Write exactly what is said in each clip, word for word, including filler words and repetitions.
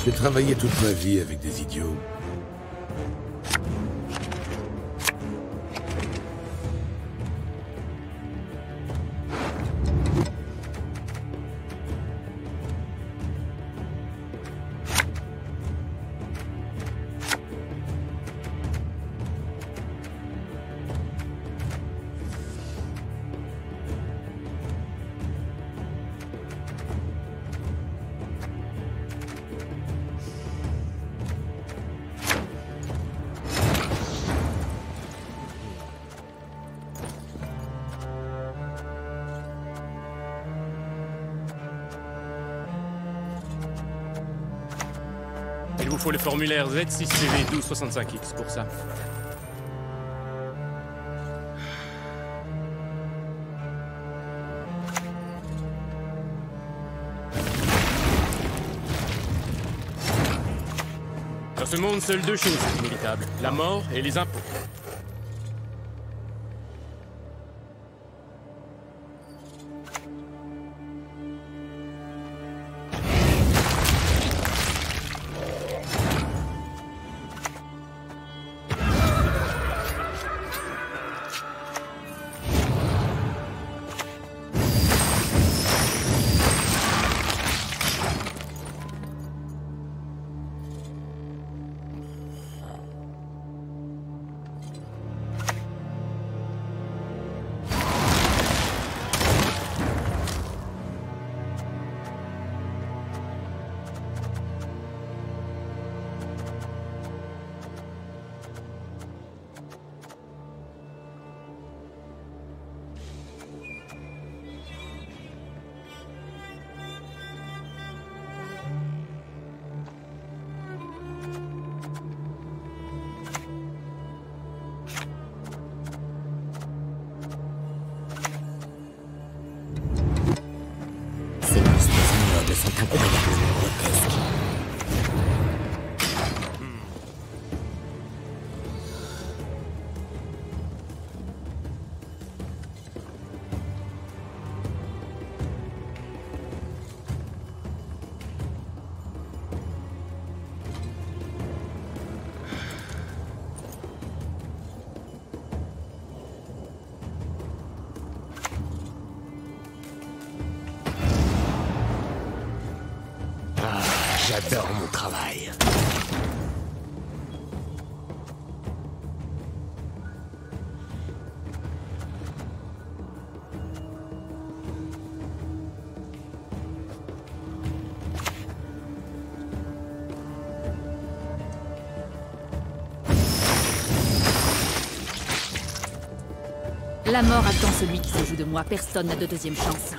J'ai travaillé toute ma vie avec des idiots. Il vous faut le formulaire Z six C V douze soixante-cinq X pour ça. Dans ce monde, seules deux choses sont inévitables, la mort et les impôts. sont incroyablement grotesques. J'adore mon travail. La mort attend celui qui se joue de moi. Personne n'a de deuxième chance.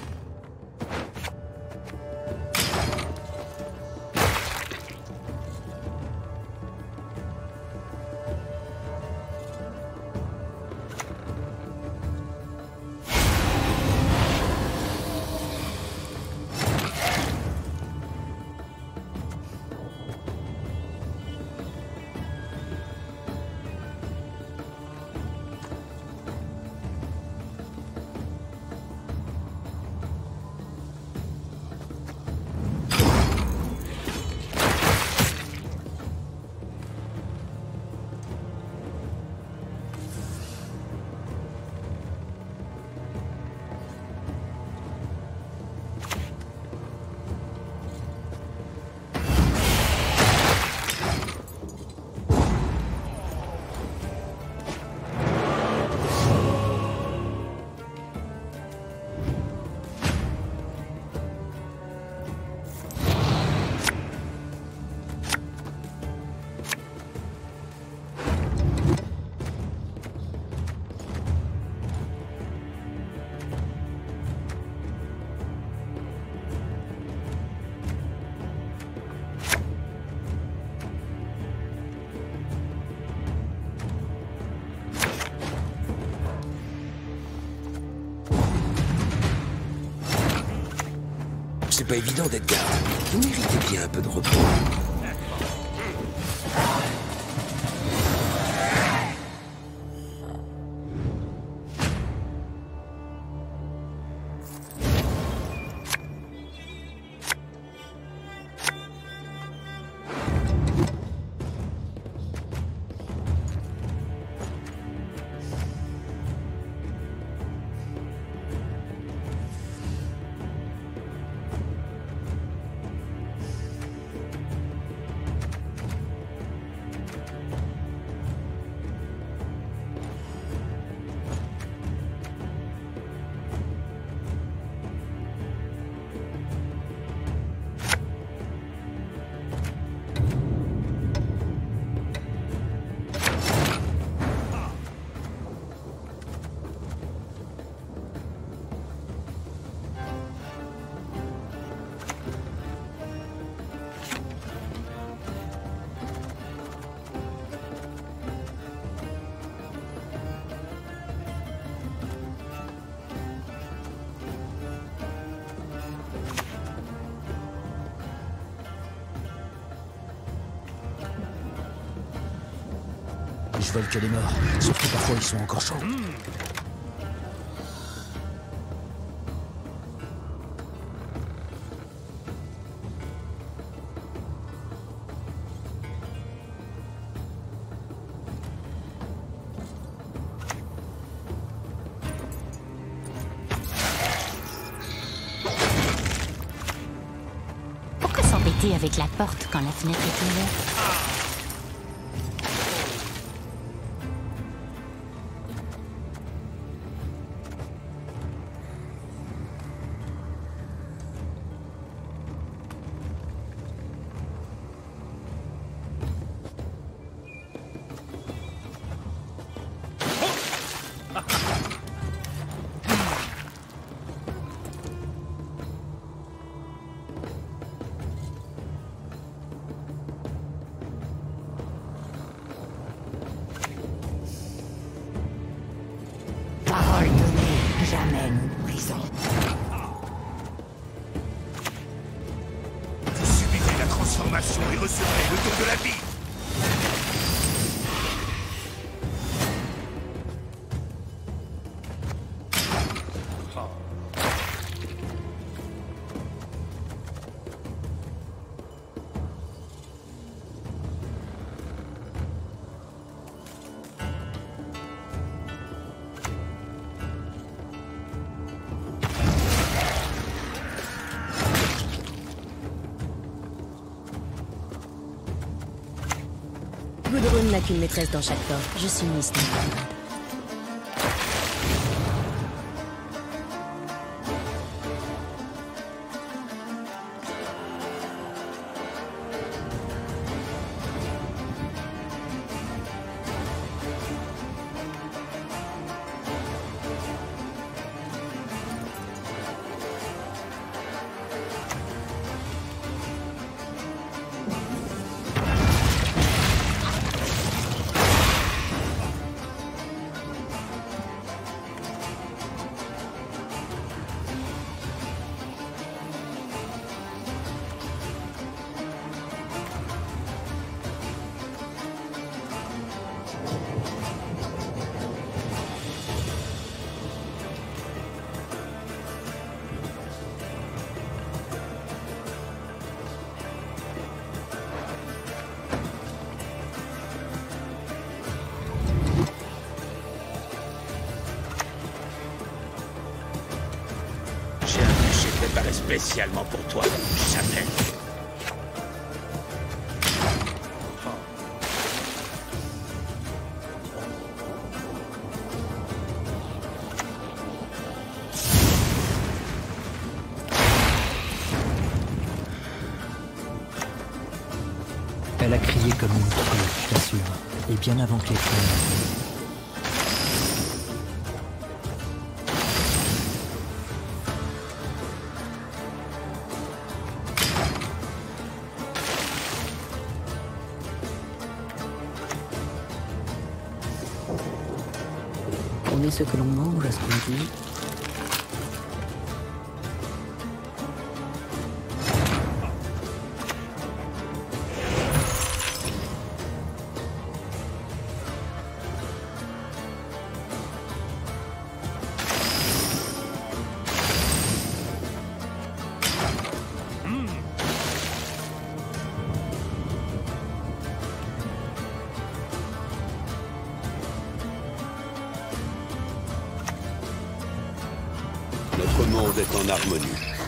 C'est pas évident d'être garde. Vous méritez bien un peu de repos. puis je vole que les morts. Sauf que parfois ils sont encore chauds. Mmh. Pourquoi s'embêter avec la porte quand la fenêtre est ouverte? Parole donnée, jamais nous brisons. Vous subirez la transformation et recevrez le don de la vie. Gudrun n'a qu'une maîtresse dans chaque corps. Je suis Miss Newton. J'ai un péché préparé spécialement pour toi, jamais. Elle a crié comme une folle, je t'assure. Et bien avant que les flammes... On est ce que l'on mange, à ce qu'on dit. Notre monde est en harmonie.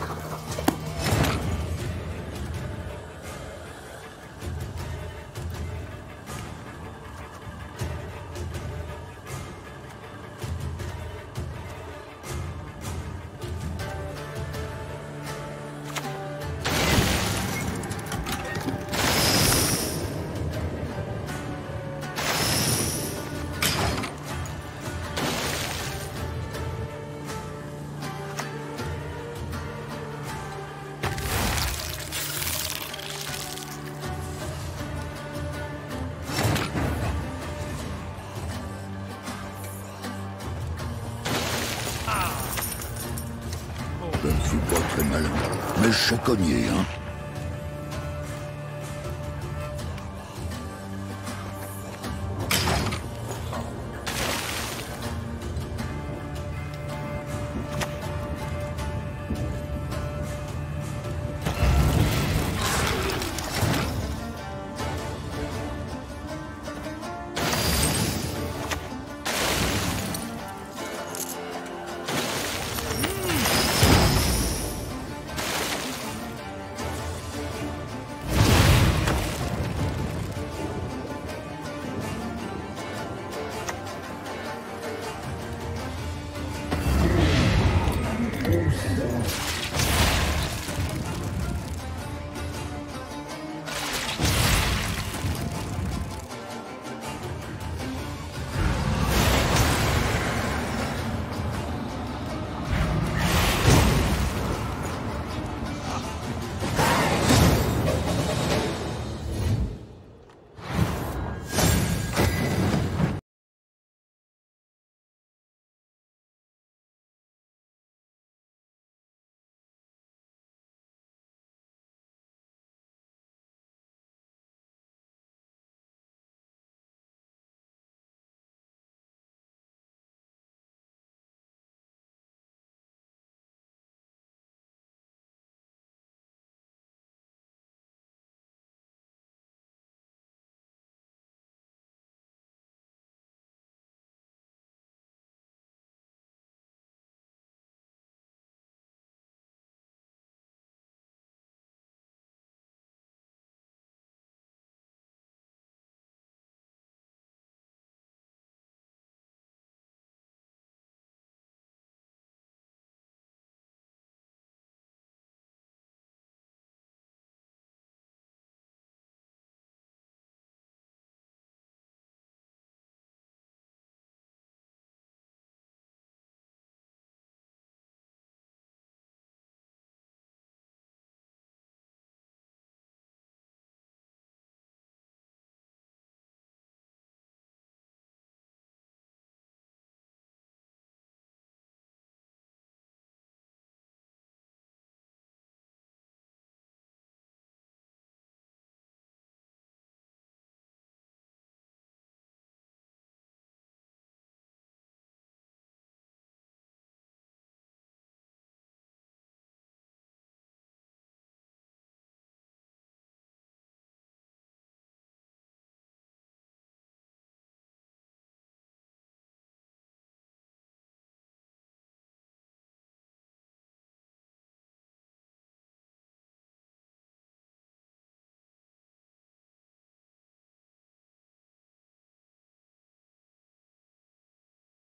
Je ne suis pas très malin, mais je sais cogner, hein. peine.